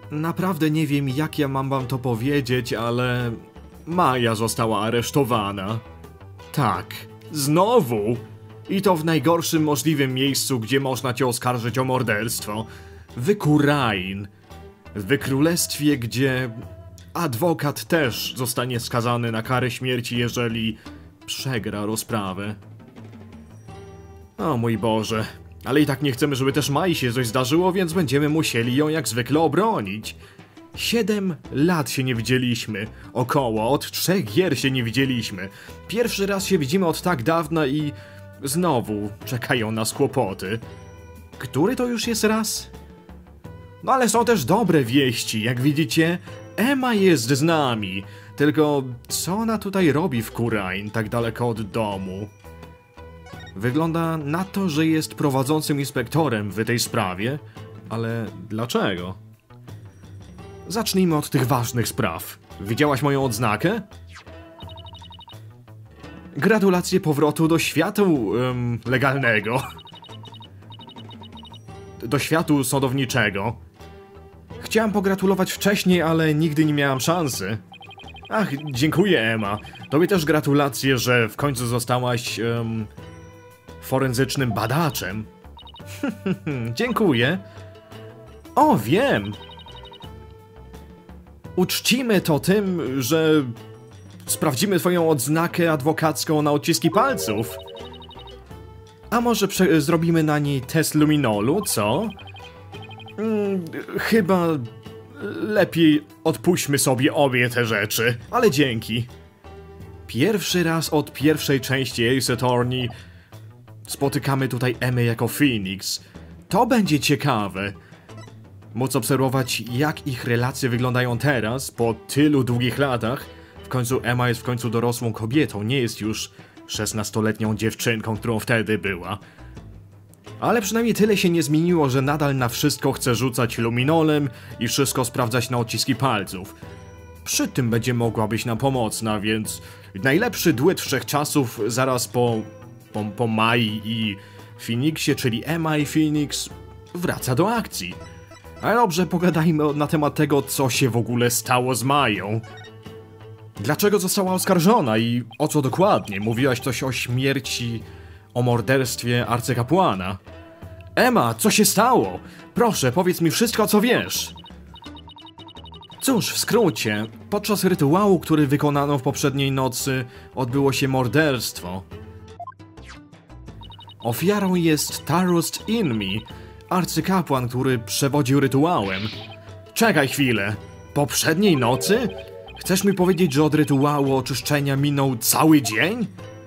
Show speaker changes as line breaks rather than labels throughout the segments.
Naprawdę nie wiem, jak ja mam wam to powiedzieć, ale... Maja została aresztowana. Tak, znowu! I to w najgorszym możliwym miejscu, gdzie można cię oskarżyć o morderstwo. W Khura'in. W królestwie, gdzie... adwokat też zostanie skazany na karę śmierci, jeżeli przegra rozprawę. O mój Boże. Ale i tak nie chcemy, żeby też Mai się coś zdarzyło, więc będziemy musieli ją jak zwykle obronić. 7 lat się nie widzieliśmy. Około, od 3 gier się nie widzieliśmy. Pierwszy raz się widzimy od tak dawna i... znowu czekają nas kłopoty. Który to już jest raz? No ale są też dobre wieści, jak widzicie. Emma jest z nami. Tylko co ona tutaj robi w Khura'in, tak daleko od domu? Wygląda na to, że jest prowadzącym inspektorem w tej sprawie, ale dlaczego? Zacznijmy od tych ważnych spraw. Widziałaś moją odznakę? Gratulacje powrotu do światu... legalnego. Do światu sądowniczego. Chciałam pogratulować wcześniej, ale nigdy nie miałam szansy. Ach, dziękuję, Emma. Tobie też gratulacje, że w końcu zostałaś... forenzycznym badaczem. Dziękuję. O, wiem. Uczcimy to tym, że sprawdzimy twoją odznakę adwokacką na odciski palców. A może zrobimy na niej test luminolu, co? Chyba lepiej odpuśćmy sobie obie te rzeczy, ale dzięki. Pierwszy raz od pierwszej części Ace Attorney spotykamy tutaj Emmę jako Phoenix. To będzie ciekawe. Móc obserwować, jak ich relacje wyglądają teraz, po tylu długich latach. W końcu Emma jest w końcu dorosłą kobietą, nie jest już 16-letnią dziewczynką, którą wtedy była. Ale przynajmniej tyle się nie zmieniło, że nadal na wszystko chce rzucać luminolem i wszystko sprawdzać na odciski palców. Przy tym będzie mogła być nam pomocna, więc najlepszy duet wszechczasów zaraz po Mai i Phoenixie, czyli Emma i Phoenix, wraca do akcji. Ale dobrze, pogadajmy na temat tego, co się w ogóle stało z Mają. Dlaczego została oskarżona i o co dokładnie? Mówiłaś coś o śmierci, o morderstwie arcykapłana. Emma, co się stało? Proszę, powiedz mi wszystko, co wiesz. Cóż, w skrócie, podczas rytuału, który wykonano w poprzedniej nocy, odbyło się morderstwo. Ofiarą jest Tarost Inmi, arcykapłan, który przewodził rytuałem. Czekaj chwilę, poprzedniej nocy? Chcesz mi powiedzieć, że od rytuału oczyszczenia minął cały dzień?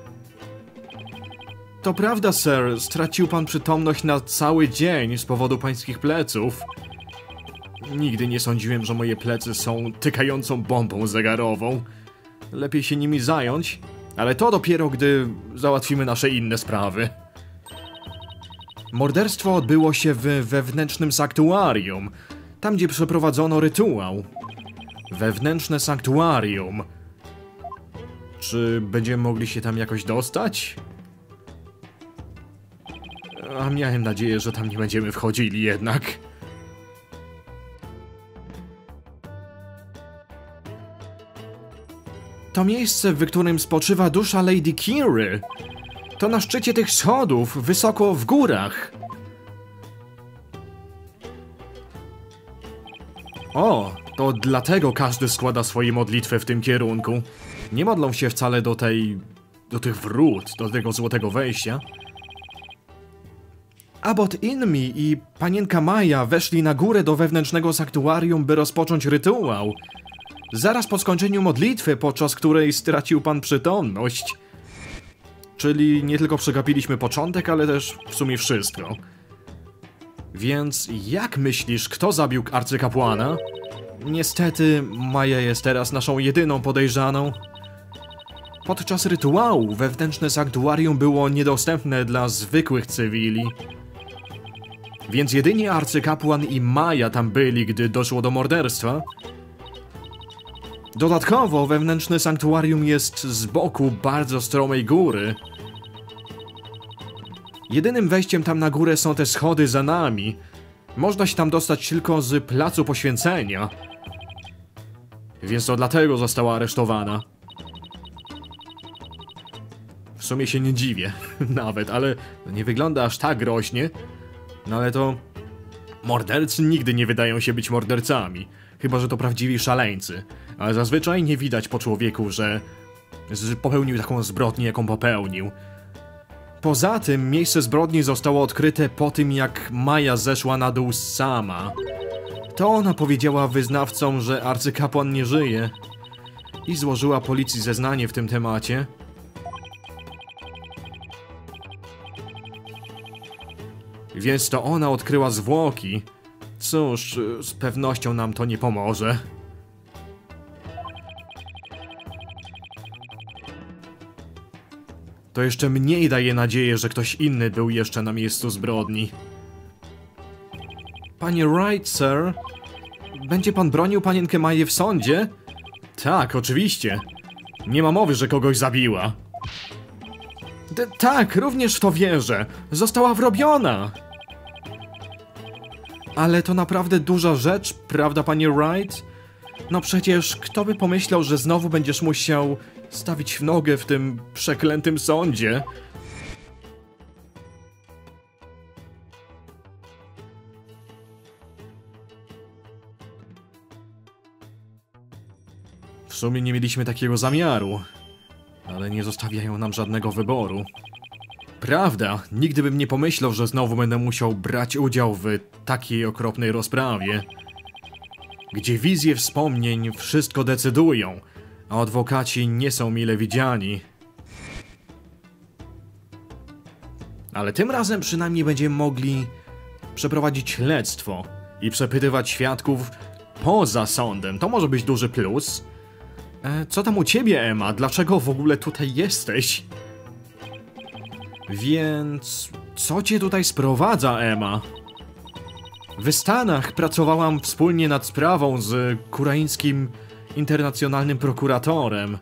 To prawda, sir, stracił pan przytomność na cały dzień z powodu pańskich pleców. Nigdy nie sądziłem, że moje plecy są tykającą bombą zegarową. Lepiej się nimi zająć, ale to dopiero, gdy załatwimy nasze inne sprawy. Morderstwo odbyło się w wewnętrznym sanktuarium, tam gdzie przeprowadzono rytuał. Wewnętrzne sanktuarium. Czy będziemy mogli się tam jakoś dostać? A miałem nadzieję, że tam nie będziemy wchodzili jednak. To miejsce, w którym spoczywa dusza Lady Kiry. To na szczycie tych schodów, wysoko w górach. O, to dlatego każdy składa swoje modlitwy w tym kierunku. Nie modlą się wcale do tych wrót, do tego złotego wejścia. Abbot Inmi i panienka Maja weszli na górę do wewnętrznego sanktuarium, by rozpocząć rytuał. Zaraz po skończeniu modlitwy, podczas której stracił pan przytomność. Czyli nie tylko przegapiliśmy początek, ale też w sumie wszystko. Więc jak myślisz, kto zabił arcykapłana? Niestety, Maja jest teraz naszą jedyną podejrzaną. Podczas rytuału wewnętrzne sanktuarium było niedostępne dla zwykłych cywili. Więc jedynie arcykapłan i Maja tam byli, gdy doszło do morderstwa. Dodatkowo wewnętrzne sanktuarium jest z boku bardzo stromej góry. Jedynym wejściem tam na górę są te schody za nami. Można się tam dostać tylko z placu poświęcenia. Więc to dlatego została aresztowana. W sumie się nie dziwię, nawet, ale nie wygląda aż tak groźnie. No ale to... mordercy nigdy nie wydają się być mordercami. Chyba że to prawdziwi szaleńcy. Ale zazwyczaj nie widać po człowieku, że... popełnił taką zbrodnię, jaką popełnił. Poza tym, miejsce zbrodni zostało odkryte po tym, jak Maja zeszła na dół sama. To ona powiedziała wyznawcom, że arcykapłan nie żyje. I złożyła policji zeznanie w tym temacie. Więc to ona odkryła zwłoki. Cóż, z pewnością nam to nie pomoże. To jeszcze mniej daje nadzieję, że ktoś inny był jeszcze na miejscu zbrodni. Panie Wright, sir? Będzie pan bronił panienkę Maję w sądzie? Tak, oczywiście. Nie ma mowy, że kogoś zabiła. Tak, również w to wierzę. Została wrobiona. Ale to naprawdę duża rzecz, prawda, panie Wright? No przecież kto by pomyślał, że znowu będziesz musiał stawić w nogę w tym przeklętym sądzie? W sumie nie mieliśmy takiego zamiaru, ale nie zostawiają nam żadnego wyboru. Prawda, nigdy bym nie pomyślał, że znowu będę musiał brać udział w takiej okropnej rozprawie, gdzie wizje wspomnień wszystko decydują, a adwokaci nie są mile widziani. Ale tym razem przynajmniej będziemy mogli przeprowadzić śledztwo i przepytywać świadków poza sądem. To może być duży plus. Co tam u ciebie, Emma? Dlaczego w ogóle tutaj jesteś? Więc... co cię tutaj sprowadza, Emma? W Stanach pracowałam wspólnie nad sprawą z koreańskim internacjonalnym prokuratorem.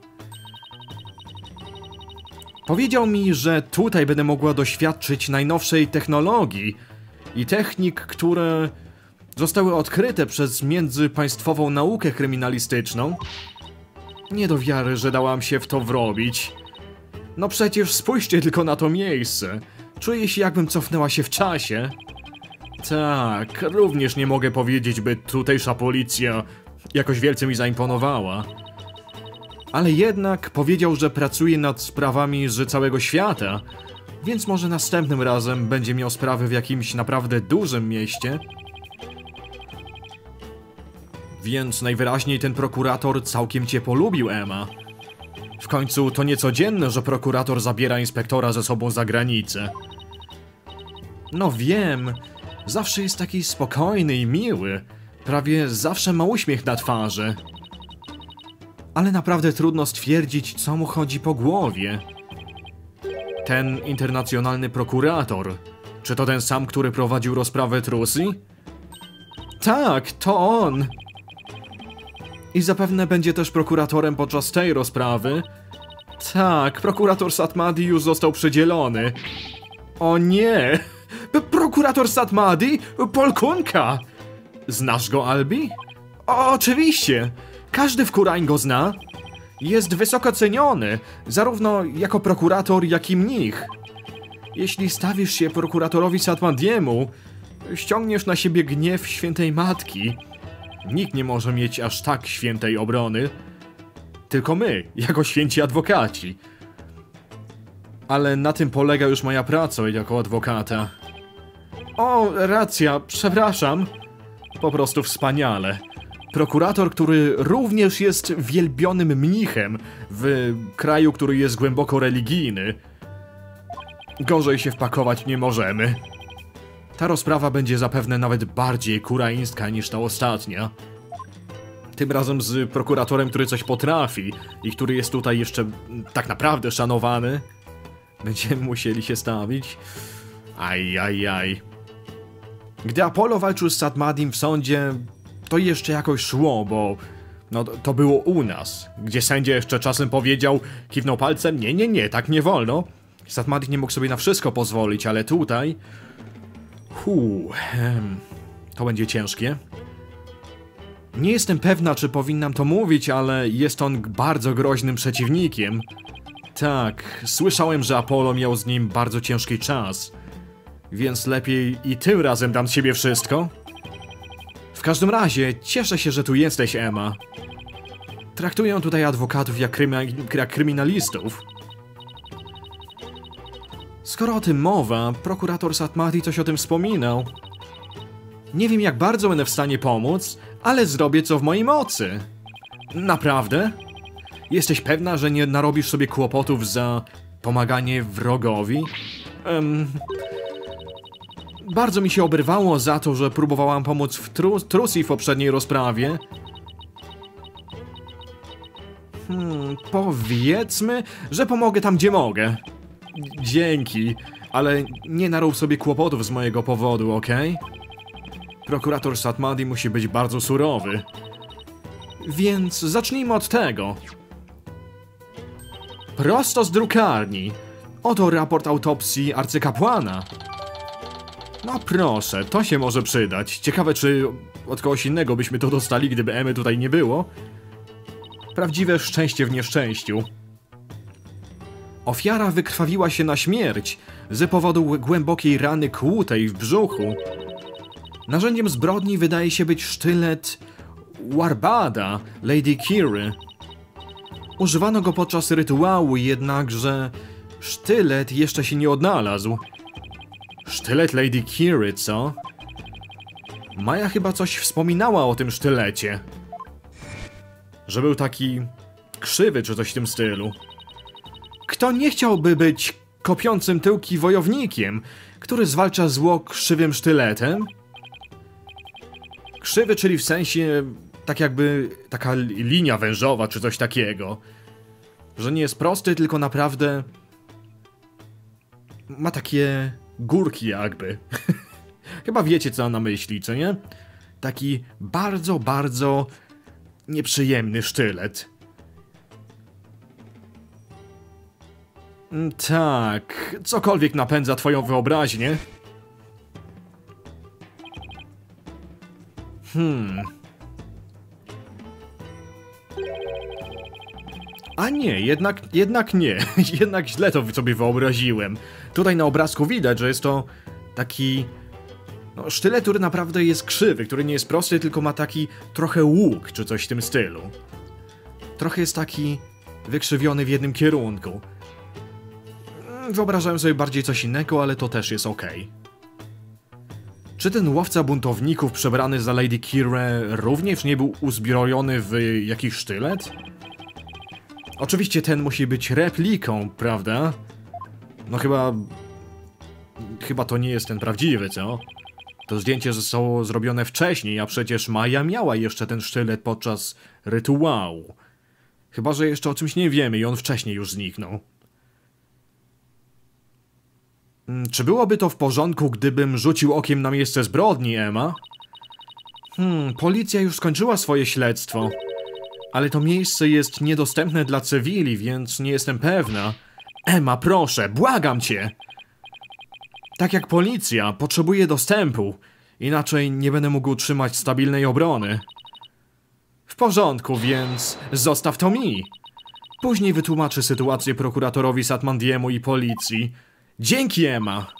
Powiedział mi, że tutaj będę mogła doświadczyć najnowszej technologii i technik, które zostały odkryte przez międzypaństwową naukę kryminalistyczną. Nie do wiary, że dałam się w to wrobić. No przecież spójrzcie tylko na to miejsce. Czuję się, jakbym cofnęła się w czasie. Tak, również nie mogę powiedzieć, by tutejsza policja jakoś wielce mi zaimponowała. Ale jednak powiedział, że pracuje nad sprawami z całego świata, więc może następnym razem będzie miał sprawy w jakimś naprawdę dużym mieście. Więc najwyraźniej ten prokurator całkiem cię polubił, Emma. W końcu to niecodzienne, że prokurator zabiera inspektora ze sobą za granicę. No wiem, zawsze jest taki spokojny i miły. Prawie zawsze ma uśmiech na twarzy. Ale naprawdę trudno stwierdzić, co mu chodzi po głowie. Ten internacjonalny prokurator. Czy to ten sam, który prowadził rozprawę Trucy? Tak, to on. I zapewne będzie też prokuratorem podczas tej rozprawy. Tak, prokurator Satmadi już został przydzielony. O nie! Prokurator Satmadi? Polkunka! Znasz go, Albi? Oczywiście! Każdy w Kurań go zna. Jest wysoko ceniony, zarówno jako prokurator, jak i mnich. Jeśli stawisz się prokuratorowi Satmadiemu, ściągniesz na siebie gniew świętej matki. Nikt nie może mieć aż tak świętej obrony. Tylko my, jako święci adwokaci. Ale na tym polega już moja praca jako adwokata. O, racja, przepraszam. Po prostu wspaniale. Prokurator, który również jest wielbionym mnichem w kraju, który jest głęboko religijny. Gorzej się wpakować nie możemy. Ta rozprawa będzie zapewne nawet bardziej kuraińska niż ta ostatnia. Tym razem z prokuratorem, który coś potrafi i który jest tutaj jeszcze tak naprawdę szanowany. Będziemy musieli się stawić. Aj. Gdy Apollo walczył z Satmadim w sądzie, to jeszcze jakoś szło, bo... no to było u nas, gdzie sędzia jeszcze czasem powiedział, kiwnął palcem, nie, tak nie wolno. Satmadi nie mógł sobie na wszystko pozwolić, ale tutaj... To będzie ciężkie. Nie jestem pewna, czy powinnam to mówić, ale jest on bardzo groźnym przeciwnikiem. Tak, słyszałem, że Apollo miał z nim bardzo ciężki czas. Więc lepiej i tym razem dam z siebie wszystko. W każdym razie, cieszę się, że tu jesteś, Emma. Traktuję tutaj adwokatów jak kryminalistów. Skoro o tym mowa, prokurator Satmati coś o tym wspominał. Nie wiem, jak bardzo będę w stanie pomóc, ale zrobię co w mojej mocy. Naprawdę? Jesteś pewna, że nie narobisz sobie kłopotów za pomaganie wrogowi? Bardzo mi się oberwało za to, że próbowałam pomóc w Trucy w poprzedniej rozprawie. Powiedzmy, że pomogę tam, gdzie mogę. Dzięki, ale nie narób sobie kłopotów z mojego powodu, okej? Prokurator Satmati musi być bardzo surowy. Więc zacznijmy od tego. Prosto z drukarni. Oto raport autopsji arcykapłana. No proszę, to się może przydać. Ciekawe, czy od kogoś innego byśmy to dostali, gdyby Emy tutaj nie było. Prawdziwe szczęście w nieszczęściu. Ofiara wykrwawiła się na śmierć z powodu głębokiej rany kłutej w brzuchu. Narzędziem zbrodni wydaje się być sztylet Warbada, Lady Kiry. Używano go podczas rytuału, jednakże sztylet jeszcze się nie odnalazł. Sztylet Lady Kiry, co? Maja chyba coś wspominała o tym sztylecie. Że był taki krzywy, czy coś w tym stylu. Kto nie chciałby być kopiącym tyłki wojownikiem, który zwalcza zło krzywym sztyletem? Krzywy, czyli w sensie tak jakby taka linia wężowa, czy coś takiego. Że nie jest prosty, tylko naprawdę ma takie górki jakby. Chyba wiecie, co mam na myśli, co nie? Taki bardzo, bardzo nieprzyjemny sztylet. Tak, cokolwiek napędza twoją wyobraźnię. A nie, jednak nie. Jednak źle to sobie wyobraziłem. Tutaj na obrazku widać, że jest to taki sztylet, który naprawdę jest krzywy, który nie jest prosty, tylko ma taki trochę łuk, czy coś w tym stylu. Trochę jest taki wykrzywiony w jednym kierunku. Wyobrażałem sobie bardziej coś innego, ale to też jest okej. Czy ten łowca buntowników przebrany za Lady Kirę również nie był uzbrojony w jakiś sztylet? Oczywiście ten musi być repliką, prawda? No chyba to nie jest ten prawdziwy, co? To zdjęcie zostało zrobione wcześniej, a przecież Maja miała jeszcze ten sztylet podczas rytuału. Chyba że jeszcze o czymś nie wiemy i on wcześniej już zniknął. Czy byłoby to w porządku, gdybym rzucił okiem na miejsce zbrodni, Emma? Policja już skończyła swoje śledztwo. Ale to miejsce jest niedostępne dla cywili, więc nie jestem pewna. Emma, proszę, błagam cię! Tak jak policja, potrzebuję dostępu. Inaczej nie będę mógł utrzymać stabilnej obrony. W porządku, więc zostaw to mi. Później wytłumaczę sytuację prokuratorowi Satmandiemu i policji. Dzięki, Emma!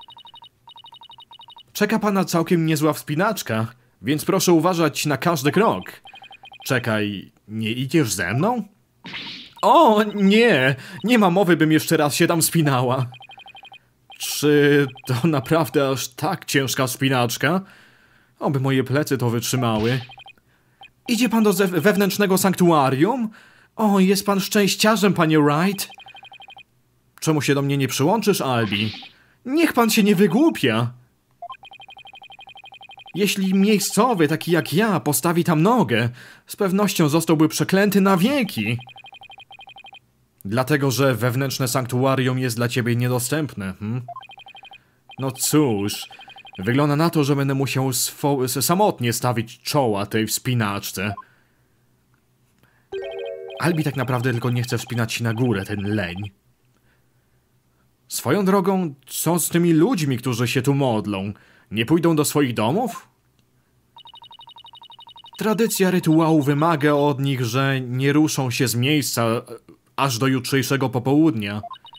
Czeka pana całkiem niezła wspinaczka, więc proszę uważać na każdy krok. Czekaj, nie idziesz ze mną? O, nie! Nie ma mowy, bym jeszcze raz się tam spinała. Czy to naprawdę aż tak ciężka wspinaczka? Oby moje plecy to wytrzymały. Idzie pan do wewnętrznego sanktuarium? O, jest pan szczęściarzem, panie Wright. Czemu się do mnie nie przyłączysz, Albi? Niech pan się nie wygłupia. Jeśli miejscowy, taki jak ja, postawi tam nogę, z pewnością zostałby przeklęty na wieki. Dlatego, że wewnętrzne sanktuarium jest dla ciebie niedostępne, No cóż, wygląda na to, że będę musiał samotnie stawić czoła tej wspinaczce. Albi tak naprawdę tylko nie chce wspinać się na górę, ten leń. Swoją drogą, co z tymi ludźmi, którzy się tu modlą? Nie pójdą do swoich domów? Tradycja rytuału wymaga od nich, że nie ruszą się z miejsca aż do jutrzejszego popołudnia.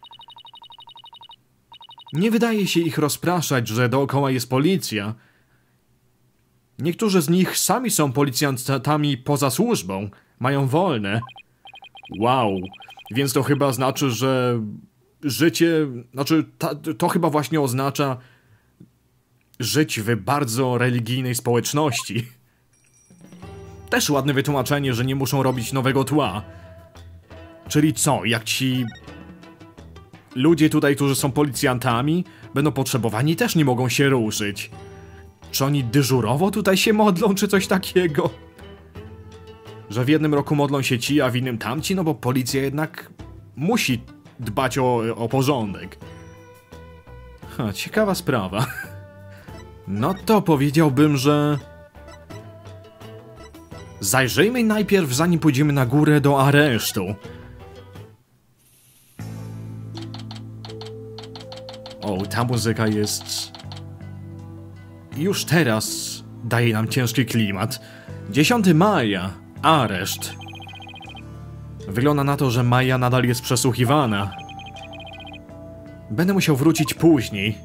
Nie wydaje się ich rozpraszać, że dookoła jest policja. Niektórzy z nich sami są policjantami poza służbą. Mają wolne. Wow. Więc to chyba znaczy, że życie... Znaczy, to chyba właśnie oznacza żyć w bardzo religijnej społeczności. Też ładne wytłumaczenie, że nie muszą robić nowego tła. Czyli co, jak ci ludzie tutaj, którzy są policjantami, będą potrzebowani, też nie mogą się ruszyć. Czy oni dyżurowo tutaj się modlą, czy coś takiego? Że w jednym roku modlą się ci, a w innym tamci, no bo policja jednak musi dbać o porządek. Ciekawa sprawa. No to powiedziałbym, że... Zajrzyjmy najpierw, zanim pójdziemy na górę, do aresztu. O, ta muzyka jest... Już teraz daje nam ciężki klimat. 10 maja. Areszt. Wygląda na to, że Maja nadal jest przesłuchiwana. Będę musiał wrócić później.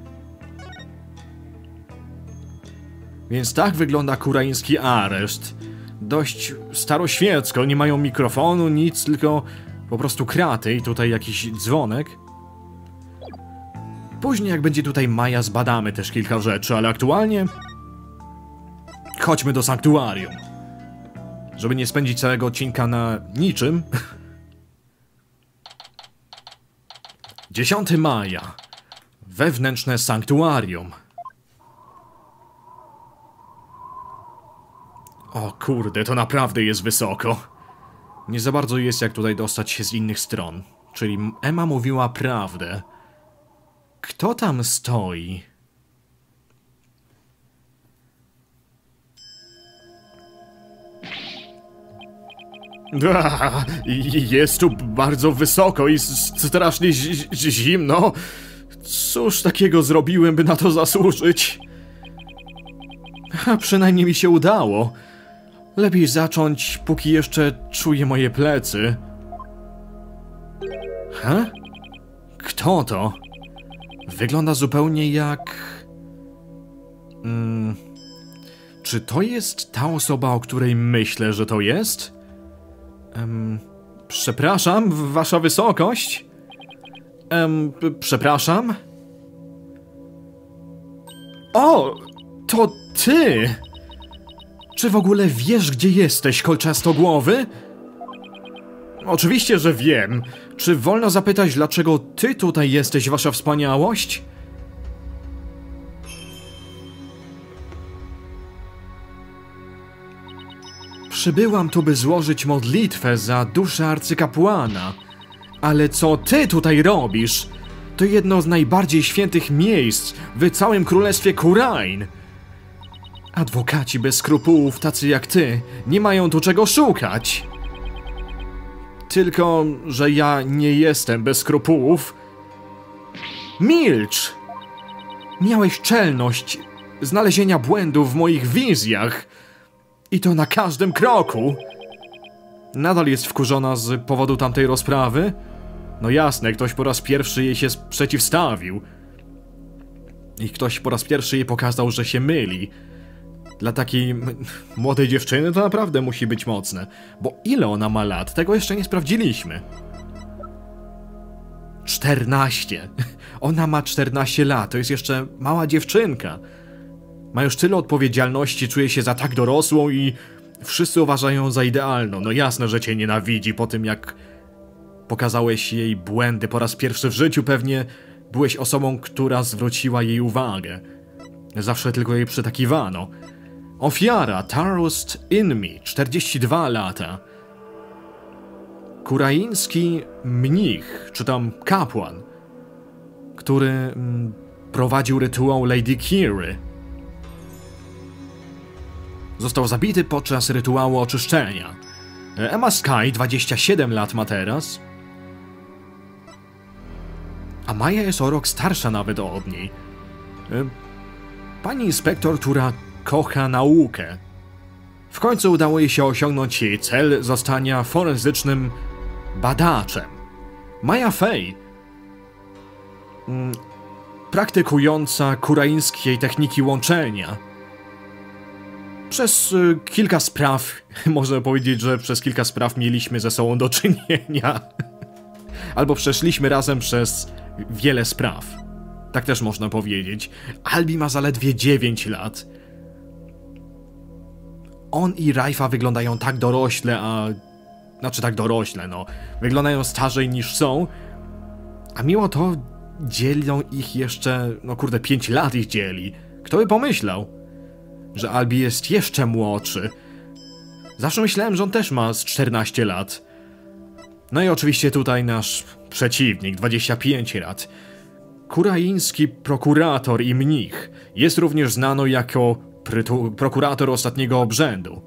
Więc tak wygląda koreański areszt. Dość staroświecko, nie mają mikrofonu, nic, tylko po prostu kraty i tutaj jakiś dzwonek. Później jak będzie tutaj Maja, zbadamy też kilka rzeczy, ale aktualnie... Chodźmy do sanktuarium. Żeby nie spędzić całego odcinka na niczym. 10 maja. Wewnętrzne sanktuarium. O kurde, to naprawdę jest wysoko. Nie za bardzo jest jak tutaj dostać się z innych stron. Czyli Emma mówiła prawdę. Kto tam stoi? Jest tu bardzo wysoko i strasznie zimno. Cóż takiego zrobiłem, by na to zasłużyć? Przynajmniej mi się udało. Lepiej zacząć, póki jeszcze czuję moje plecy. Kto to? Wygląda zupełnie jak... Czy to jest ta osoba, o której myślę, że to jest? Przepraszam, wasza wysokość? Przepraszam? O! To ty! Czy w ogóle wiesz, gdzie jesteś, kolczastogłowy? Oczywiście, że wiem. Czy wolno zapytać, dlaczego ty tutaj jesteś, wasza wspaniałość? Przybyłam tu, by złożyć modlitwę za duszę arcykapłana. Ale co ty tutaj robisz? To jedno z najbardziej świętych miejsc w całym królestwie Khurain. Adwokaci bez skrupułów, tacy jak ty, nie mają tu czego szukać. Tylko, że ja nie jestem bez skrupułów. Milcz! Miałeś czelność znalezienia błędów w moich wizjach. I to na każdym kroku. Nadal jest wkurzona z powodu tamtej rozprawy? No jasne, ktoś po raz pierwszy jej się przeciwstawił. I ktoś po raz pierwszy jej pokazał, że się myli. Dla takiej młodej dziewczyny to naprawdę musi być mocne. Bo ile ona ma lat? Tego jeszcze nie sprawdziliśmy. 14. Ona ma 14 lat, to jest jeszcze mała dziewczynka. Ma już tyle odpowiedzialności, czuje się za tak dorosłą i wszyscy uważają ją za idealną. No jasne, że cię nienawidzi po tym, jak pokazałeś jej błędy po raz pierwszy w życiu. Pewnie byłeś osobą, która zwróciła jej uwagę. Zawsze tylko jej przytakiwano. Ofiara Tarust Inmi, 42 lata. Kuraiński mnich, czy tam kapłan, który prowadził rytuał Lady Kiry. Został zabity podczas rytuału oczyszczenia. Emma Sky, 27 lat ma teraz. A Maja jest o rok starsza nawet od niej. Pani inspektor, która kocha naukę. W końcu udało jej się osiągnąć jej cel zostania forensycznym badaczem. Maya Fey, praktykująca kuraińskiej techniki łączenia. Przez kilka spraw, można powiedzieć, że przez kilka spraw mieliśmy ze sobą do czynienia. Albo przeszliśmy razem przez wiele spraw. Tak też można powiedzieć. Albi ma zaledwie 9 lat. On i Raifa wyglądają tak dorośle, znaczy tak dorośle, no. Wyglądają starzej niż są. A mimo to dzielą ich jeszcze, no kurde, 5 lat ich dzieli. Kto by pomyślał, że Albi jest jeszcze młodszy. Zawsze myślałem, że on też ma z 14 lat. No i oczywiście tutaj nasz przeciwnik, 25 lat. Kuraiński prokurator i mnich. Jest również znany jako prokurator ostatniego obrzędu.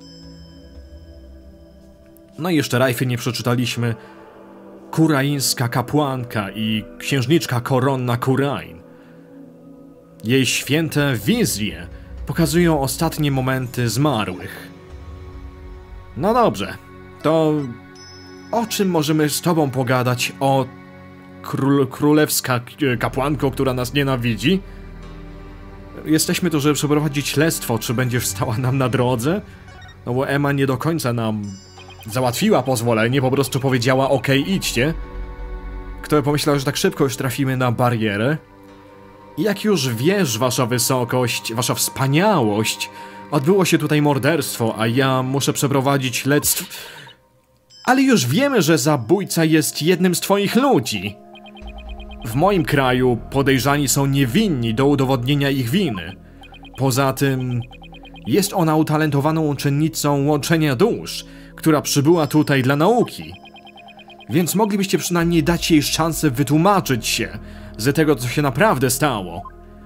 No i jeszcze Raify nie przeczytaliśmy. Kuraińska kapłanka i księżniczka koronna Kurain. Jej święte wizje pokazują ostatnie momenty zmarłych. No dobrze, to o czym możemy z tobą pogadać? O królewska kapłanko, która nas nienawidzi? Jesteśmy tu, żeby przeprowadzić śledztwo, czy będziesz stała nam na drodze? No bo Emma nie do końca nam załatwiła pozwolenie, po prostu powiedziała okej, idźcie. Kto by pomyślał, że tak szybko już trafimy na barierę? I jak już wiesz, wasza wysokość, wasza wspaniałość, odbyło się tutaj morderstwo, a ja muszę przeprowadzić śledztwo. Ale już wiemy, że zabójca jest jednym z twoich ludzi. W moim kraju podejrzani są niewinni do udowodnienia ich winy. Poza tym jest ona utalentowaną uczennicą łączenia dusz, która przybyła tutaj dla nauki. Więc moglibyście przynajmniej dać jej szansę wytłumaczyć się z tego, co się naprawdę stało.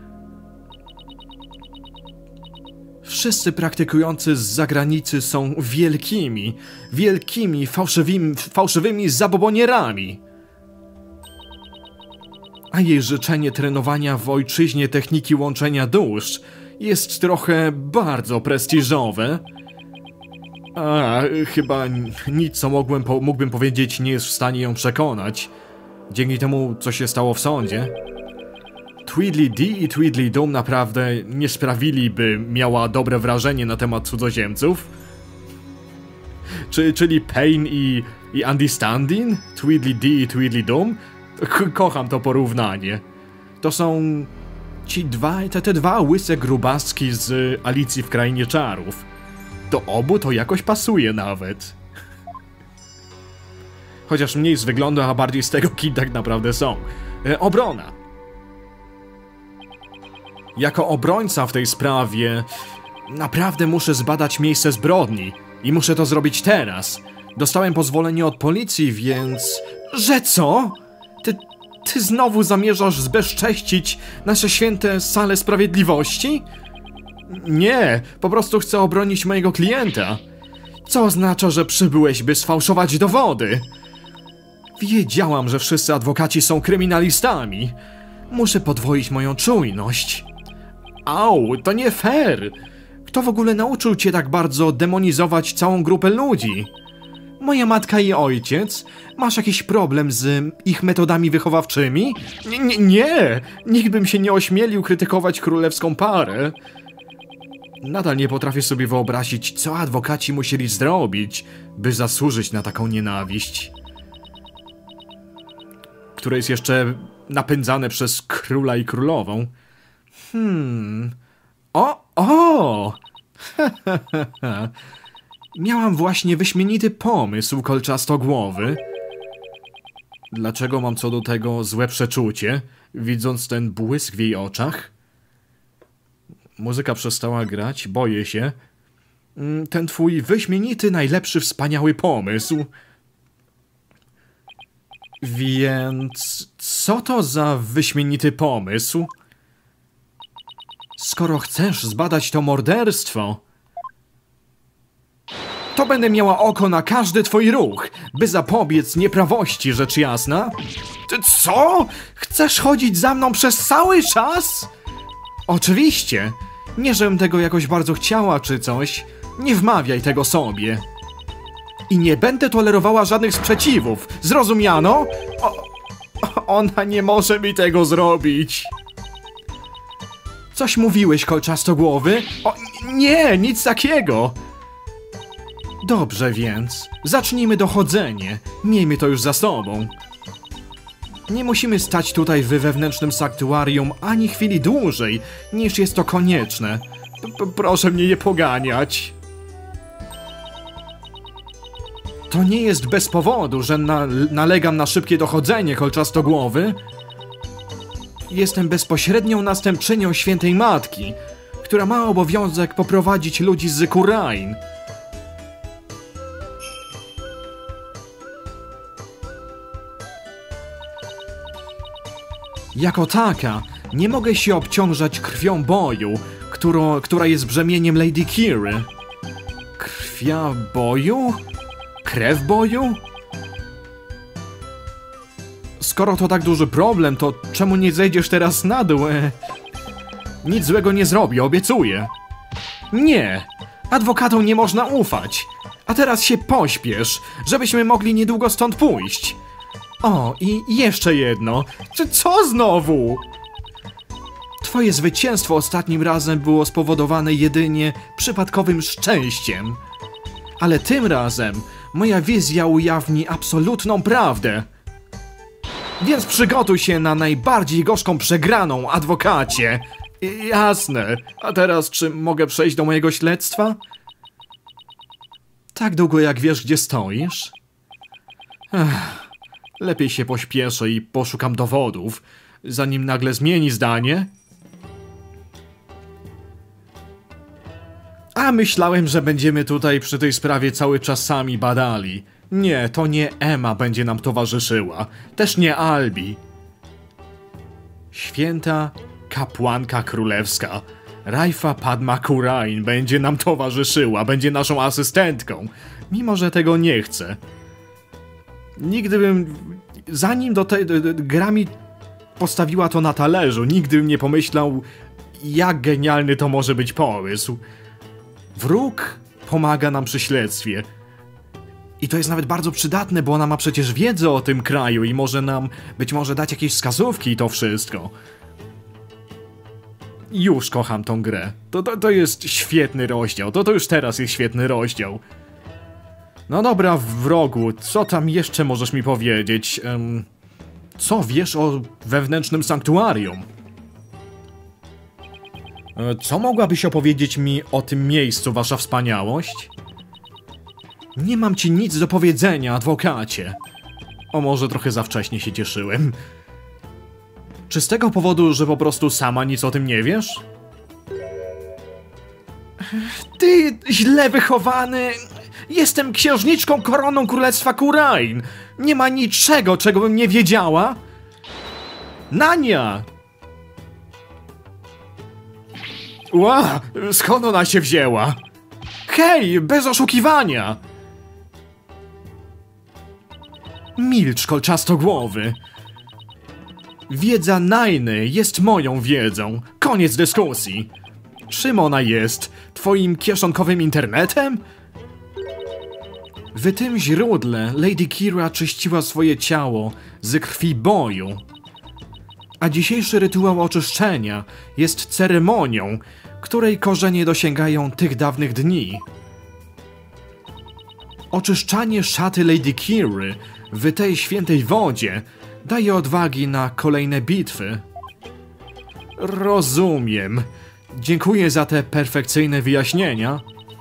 Wszyscy praktykujący z zagranicy są wielkimi, fałszywymi zabobonierami. A jej życzenie trenowania w ojczyźnie techniki łączenia dusz jest trochę bardzo prestiżowe. A, chyba nic, co mógłbym powiedzieć, nie jest w stanie ją przekonać. Dzięki temu, co się stało w sądzie. Tweedledee i Tweedledum naprawdę nie sprawili, by miała dobre wrażenie na temat cudzoziemców. Czyli Pain i Understanding? Tweedledee i Tweedledum? Kocham to porównanie. To są te dwa łyse grubaski z Alicji w Krainie Czarów. Do obu to jakoś pasuje nawet. Chociaż mniej z wyglądu, a bardziej z tego, kim tak naprawdę są. Obrona. Jako obrońca w tej sprawie naprawdę muszę zbadać miejsce zbrodni. I muszę to zrobić teraz. Dostałem pozwolenie od policji, więc... Że co? Ty znowu zamierzasz zbezcześcić nasze święte sale sprawiedliwości? Nie, po prostu chcę obronić mojego klienta. Co oznacza, że przybyłeś, by sfałszować dowody? Wiedziałam, że wszyscy adwokaci są kryminalistami. Muszę podwoić moją czujność. Au, to nie fair. Kto w ogóle nauczył cię tak bardzo demonizować całą grupę ludzi? Moja matka i ojciec? Masz jakiś problem z ich metodami wychowawczymi? Nie! Nikt bym się nie ośmielił krytykować królewską parę. Nadal nie potrafię sobie wyobrazić, co adwokaci musieli zrobić, by zasłużyć na taką nienawiść. Które jest jeszcze napędzane przez króla i królową. O! Miałam właśnie wyśmienity pomysł, kolczastogłowy. Dlaczego mam co do tego złe przeczucie, widząc ten błysk w jej oczach? Muzyka przestała grać, boję się. Ten twój wyśmienity, najlepszy, wspaniały pomysł. Więc co to za wyśmienity pomysł? Skoro chcesz zbadać to morderstwo, to będę miała oko na każdy twój ruch, by zapobiec nieprawości, rzecz jasna. Ty co? Chcesz chodzić za mną przez cały czas? Oczywiście. Nie, żebym tego jakoś bardzo chciała czy coś. Nie wmawiaj tego sobie. I nie będę tolerowała żadnych sprzeciwów. Zrozumiano? Ona nie może mi tego zrobić. Coś mówiłeś, kolczastogłowy? Nie, nic takiego. Dobrze więc, zacznijmy dochodzenie. Miejmy to już za sobą. Nie musimy stać tutaj w wewnętrznym sanktuarium ani chwili dłużej, niż jest to konieczne. Proszę mnie nie poganiać. To nie jest bez powodu, że nalegam na szybkie dochodzenie, kolczastogłowy. Jestem bezpośrednią następczynią Świętej Matki, która ma obowiązek poprowadzić ludzi z Khurain. Jako taka, nie mogę się obciążać krwią boju, która jest brzemieniem Lady Kiry. Krwia boju? Krew boju? Skoro to tak duży problem, to czemu nie zejdziesz teraz na dół? Nic złego nie zrobię, obiecuję. Nie! Adwokatom nie można ufać. A teraz się pośpiesz, żebyśmy mogli niedługo stąd pójść. O, i jeszcze jedno. Co znowu? Twoje zwycięstwo ostatnim razem było spowodowane jedynie przypadkowym szczęściem. Ale tym razem moja wizja ujawni absolutną prawdę. Więc przygotuj się na najbardziej gorzką przegraną, adwokacie. Jasne. A teraz czy mogę przejść do mojego śledztwa? Tak długo jak wiesz, gdzie stoisz? Lepiej się pośpieszę i poszukam dowodów, zanim nagle zmieni zdanie. A myślałem, że będziemy tutaj przy tej sprawie cały czas sami badali. Nie, to nie Emma będzie nam towarzyszyła. Też nie Albi. Święta kapłanka królewska Rajfa Padma Khurain będzie nam towarzyszyła, będzie naszą asystentką. Mimo że tego nie chcę. Nigdy bym... Zanim gra mi postawiła to na talerzu, nigdy bym nie pomyślał, jak genialny to może być pomysł. Wróg pomaga nam przy śledztwie. I to jest nawet bardzo przydatne, bo ona ma przecież wiedzę o tym kraju i może nam być może dać jakieś wskazówki i to wszystko. Już kocham tą grę. To jest świetny rozdział. To już teraz jest świetny rozdział. No dobra, wrogu, co tam jeszcze możesz mi powiedzieć? Co wiesz o wewnętrznym sanktuarium? Co mogłabyś opowiedzieć mi o tym miejscu, wasza wspaniałość? Nie mam ci nic do powiedzenia, adwokacie. O, może trochę za wcześnie się cieszyłem. Czy z tego powodu, że po prostu sama nic o tym nie wiesz? Ty, źle wychowany... Jestem księżniczką koroną Królestwa Khurain. Nie ma niczego, czego bym nie wiedziała. Nania! Ła, skąd ona się wzięła? Hej, bez oszukiwania! Milcz, kolczastogłowy. Wiedza Nainy jest moją wiedzą. Koniec dyskusji. Czym ona jest? Twoim kieszonkowym internetem? W tym źródle Lady Kira czyściła swoje ciało z krwi boju. A dzisiejszy rytuał oczyszczenia jest ceremonią, której korzenie dosięgają tych dawnych dni. Oczyszczanie szaty Lady Kiry w tej świętej wodzie daje odwagi na kolejne bitwy. Rozumiem. Dziękuję za te perfekcyjne wyjaśnienia.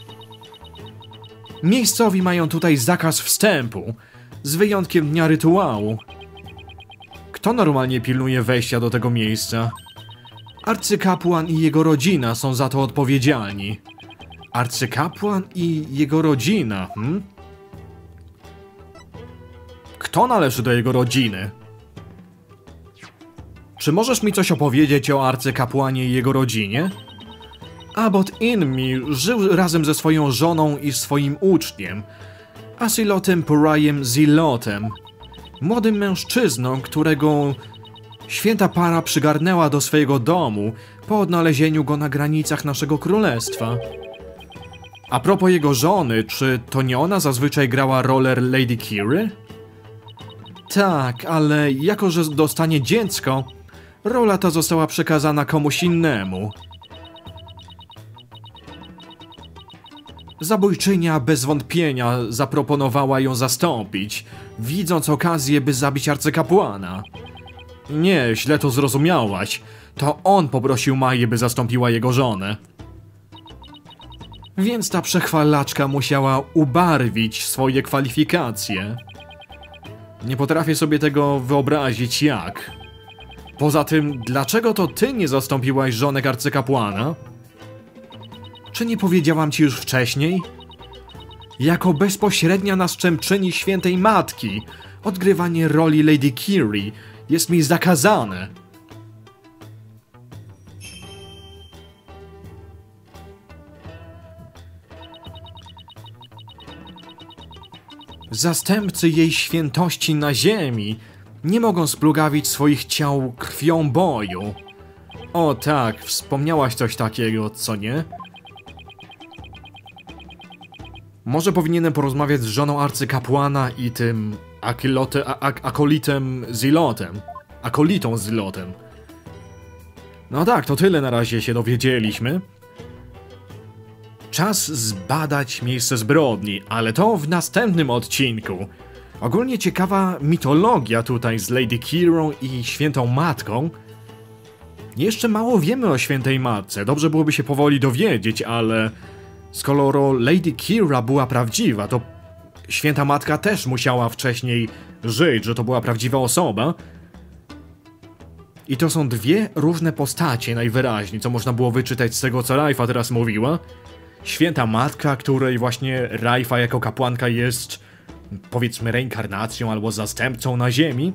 Miejscowi mają tutaj zakaz wstępu, z wyjątkiem dnia rytuału. Kto normalnie pilnuje wejścia do tego miejsca? Arcykapłan i jego rodzina są za to odpowiedzialni. Arcykapłan i jego rodzina, Kto należy do jego rodziny? Czy możesz mi coś opowiedzieć o arcykapłanie i jego rodzinie? Abbot Inmi żył razem ze swoją żoną i swoim uczniem, Asilotem Purajem Zilotem, młodym mężczyzną, którego święta para przygarnęła do swojego domu po odnalezieniu go na granicach naszego królestwa. A propos jego żony, czy to nie ona zazwyczaj grała rolę Lady Kiry? Tak, ale jako że dostanie dziecko, rola ta została przekazana komuś innemu. Zabójczynia bez wątpienia zaproponowała ją zastąpić, widząc okazję, by zabić arcykapłana. Nie, źle to zrozumiałaś. To on poprosił Maję, by zastąpiła jego żonę. Więc ta przechwalaczka musiała ubarwić swoje kwalifikacje. Nie potrafię sobie tego wyobrazić jak. Poza tym, dlaczego to ty nie zastąpiłaś żonek arcykapłana? Czy nie powiedziałam ci już wcześniej? Jako bezpośrednia następczyni świętej matki, odgrywanie roli Lady Kiry jest mi zakazane. Zastępcy jej świętości na ziemi nie mogą splugawić swoich ciał krwią boju. O tak, wspomniałaś coś takiego, co nie? Może powinienem porozmawiać z żoną arcykapłana i tym akolitem Zilotem. Akolitą Zilotem. No tak, to tyle na razie się dowiedzieliśmy. Czas zbadać miejsce zbrodni, ale to w następnym odcinku. Ogólnie ciekawa mitologia tutaj z Lady Kirą i Świętą Matką. Jeszcze mało wiemy o Świętej Matce, dobrze byłoby się powoli dowiedzieć, ale skoro Lady Kira była prawdziwa, to Święta Matka też musiała wcześniej żyć, że to była prawdziwa osoba. I to są dwie różne postacie najwyraźniej, co można było wyczytać z tego, co Rajfa teraz mówiła. Święta Matka, której właśnie Rajfa jako kapłanka jest, powiedzmy, reinkarnacją albo zastępcą na ziemi,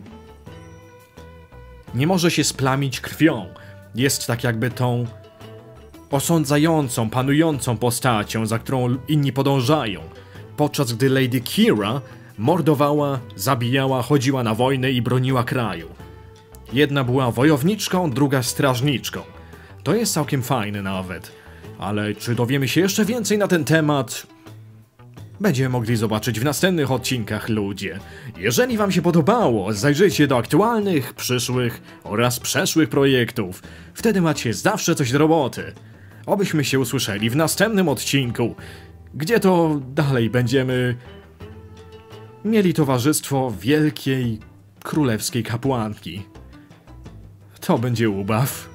nie może się splamić krwią. Jest tak jakby tą osądzającą, panującą postacią, za którą inni podążają. Podczas gdy Lady Kira mordowała, zabijała, chodziła na wojnę i broniła kraju. Jedna była wojowniczką, druga strażniczką. To jest całkiem fajne nawet. Ale czy dowiemy się jeszcze więcej na ten temat? Będziemy mogli zobaczyć w następnych odcinkach, ludzie. Jeżeli wam się podobało, zajrzyjcie do aktualnych, przyszłych oraz przeszłych projektów. Wtedy macie zawsze coś do roboty. Obyśmy się usłyszeli w następnym odcinku, gdzie to dalej będziemy mieli towarzystwo wielkiej królewskiej kapłanki. To będzie ubaw.